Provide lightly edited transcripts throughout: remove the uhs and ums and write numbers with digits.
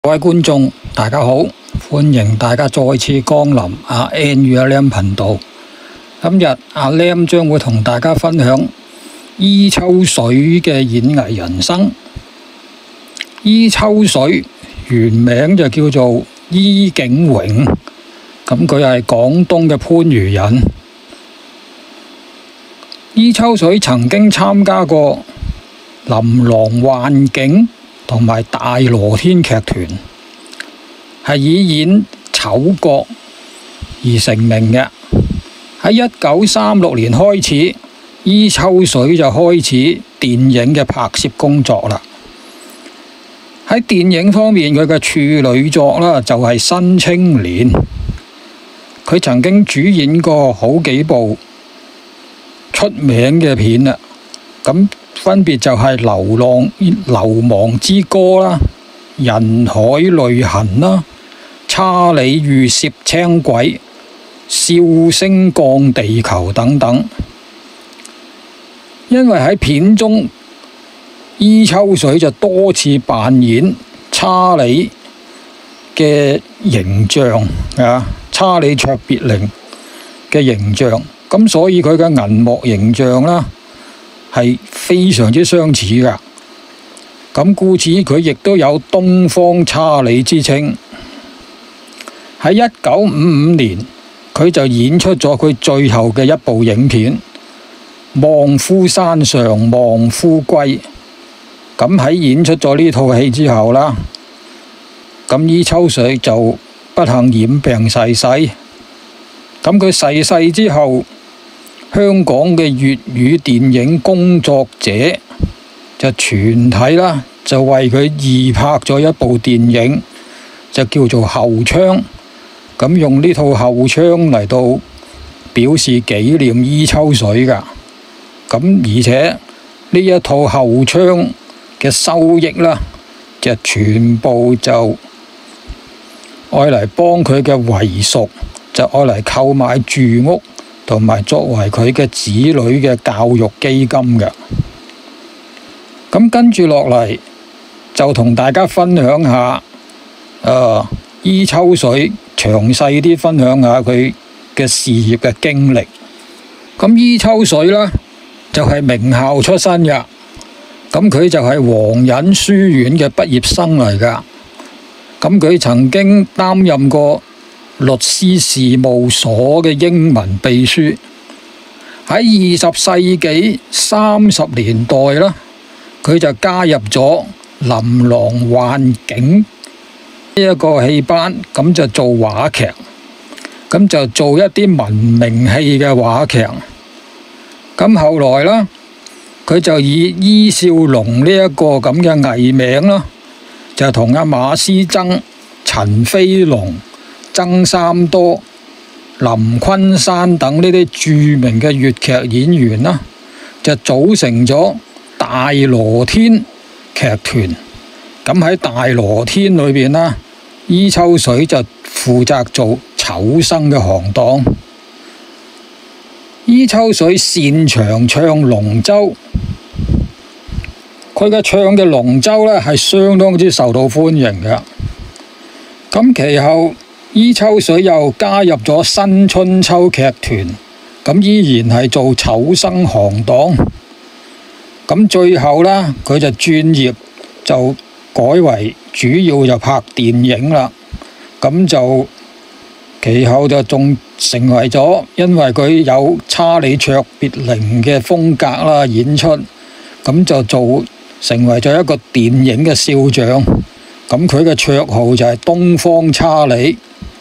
各位觀眾，大家好，歡迎大家再次光臨阿 N 與阿 Lam 頻道。今日阿 Lam 將會同大家分享伊秋水嘅演藝人生。伊秋水原名就叫做伊景榮，咁佢係廣東嘅番禺人。伊秋水曾經參加過琳琅幻境同埋大羅天劇團，係以演丑角而成名嘅。喺1936年開始，伊秋水就開始電影嘅拍攝工作啦。喺電影方面，佢嘅處女作啦就係《新青年》，佢曾經主演過好幾部出名嘅片啦。咁分別就係流亡之歌啦、人海淚痕啦、差利遇攝青鬼、笑聲降地球等等。因為喺片中，伊秋水就多次扮演差利嘅形象差利卓別靈嘅形象，咁所以佢嘅銀幕形象啦係非常之相似噶。咁故此佢亦都有東方差利之稱。喺1955年，佢就演出咗佢最後嘅一部影片《望夫山上望夫歸》。咁喺演出咗呢套戲之後啦，咁伊秋水就不幸染病逝世。咁佢逝世之後，香港嘅粵語電影工作者就全體啦，就為佢義拍咗一部電影，就叫做《後窗》。咁用呢套《後窗》嚟到表示紀念伊秋水噶。咁而且呢一套《後窗》嘅收益啦，就全部就愛嚟幫佢嘅遺屬，就愛嚟購買住屋，同埋作為佢嘅子女嘅教育基金嘅。咁跟住落嚟就同大家分享下伊秋水詳細啲分享下佢嘅事業嘅經歷。咁伊秋水呢，就係名校出身嘅，咁佢就係皇仁書院嘅畢業生嚟噶。咁佢曾經擔任過律師事務所嘅英文秘書。喺20世紀30年代啦，佢就加入咗琳琅幻境呢一個戲班，咁就做話劇，咁就做一啲文明戲嘅話劇。咁後來啦，佢就以伊少龍呢一個咁嘅藝名啦，就同阿馬師曾、陳飛龍、曾三多、林昆山等呢啲著名嘅粵劇演員啦，就組成咗大羅天劇團。咁喺大羅天裏邊啦，伊秋水就負責做丑生嘅行當。伊秋水擅長唱龍舟，佢嘅唱嘅龍舟呢係相當之受到歡迎嘅。咁其後伊秋水又加入咗新春秋劇團，咁依然係做丑生行當。咁最後呢，佢就轉業，就改為主要就拍電影啦。咁就其後就仲成為咗，因為佢有差利卓別靈嘅風格啦，演出咁就成為咗一個電影嘅笑將。咁佢嘅綽號就係東方差利。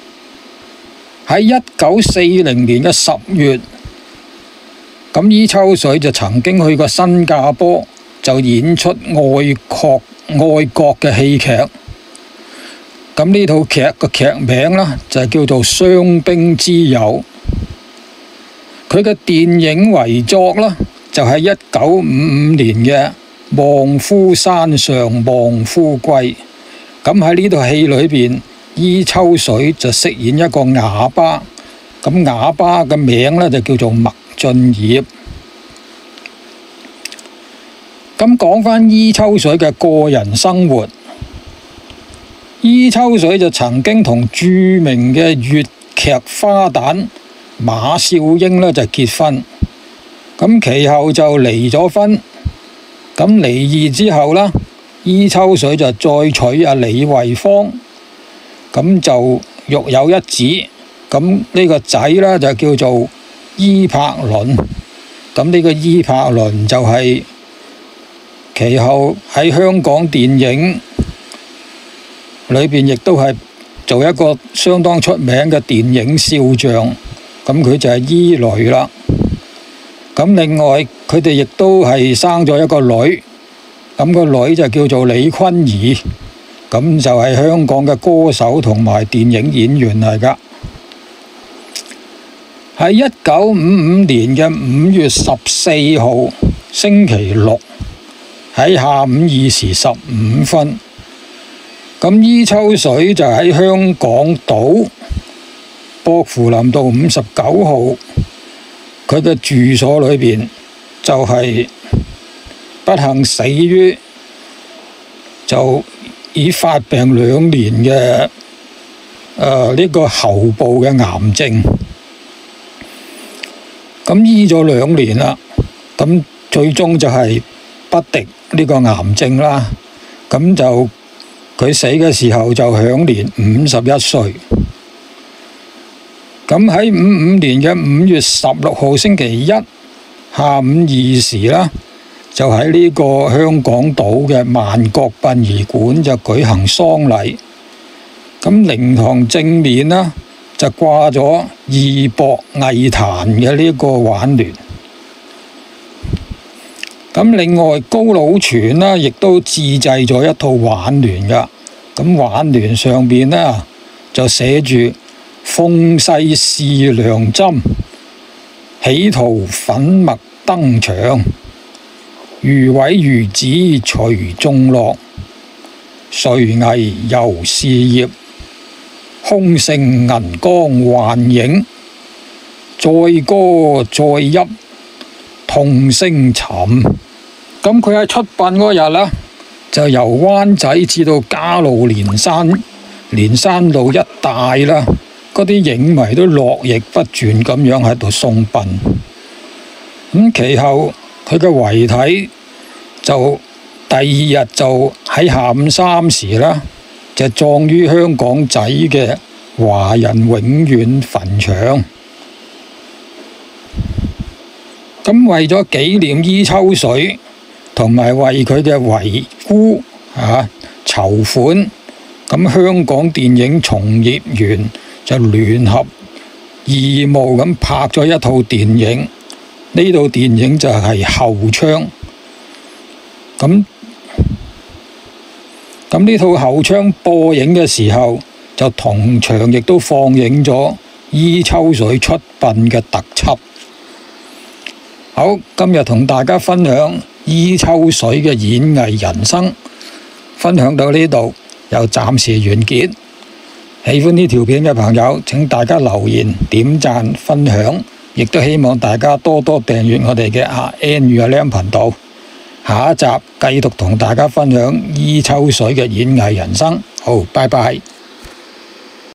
喺1940年嘅10月，咁伊秋水就曾經去過新加坡，就演出愛國嘅戲劇。咁呢套劇嘅劇名啦，就叫做《傷兵之友》。佢嘅電影遺作啦，就係1955年嘅《望夫山上望夫歸》。咁喺呢套戲裏邊，伊秋水就飾演一個啞巴。咁啞巴嘅名呢，就叫做麥俊業。咁講返伊秋水嘅個人生活， 伊秋水就曾經同著名嘅粵劇花旦馬少英呢就結婚，咁其後就離咗婚。咁離異之後呢，伊秋水就再娶阿李惠芳，咁就育有一子。咁呢個仔呢，就叫做伊柏倫。咁呢個伊柏倫就係其後喺香港電影裏邊亦都係做一個相當出名嘅電影笑將。咁佢就係伊蕾啦。咁另外佢哋亦都係生咗一個女，咁個女就叫做李坤儀，咁就係香港嘅歌手同埋電影演員嚟㗎。喺1955年嘅5月14號星期六喺下午2時15分，咁伊秋水就喺香港島薄扶林道59號佢嘅住所裏邊就係不幸死於就已發病2年嘅呢個喉部嘅癌症。咁醫咗2年啦，咁最終就係不敵呢個癌症啦。咁就佢死嘅時候就享年51歲。咁喺55年嘅5月16號星期一下午2時啦，就喺呢個香港島嘅萬國殯儀館就舉行喪禮。咁靈堂正面啦，就掛咗義薄藝壇嘅呢個挽聯。咁另外高佬全啦，亦都自製咗一套挽聯㗎。咁挽聯上邊呢，就寫住奉世是良針，喜圖粉墨登場，如偉如子隨眾樂，誰危由事業，空盛銀光幻影，載歌載泣痛聲沉。咁佢喺出殯嗰日啦，就由灣仔至到加路連山路一帶啦，嗰啲影迷都絡繹不絕咁樣喺度送殯。咁其後佢嘅遺體就第2日就喺下午3時啦，就葬於香港仔嘅華人永遠墳場。咁為咗紀念伊秋水，同埋為佢嘅遺孤籌款，咁香港電影從業員就聯合義務咁拍咗一套電影。呢套電影就係《後窗》。咁呢套《後窗》播映嘅時候，就同場亦都放映咗伊秋水出殯嘅特輯。好，今日同大家分享伊秋水嘅演藝人生，分享到呢度又暫時完結。喜歡呢條片嘅朋友，請大家留言、點讚、分享，亦都希望大家多多訂閱我哋嘅N與阿 Lam 頻道。下一集繼續同大家分享伊秋水嘅演藝人生。好，拜拜。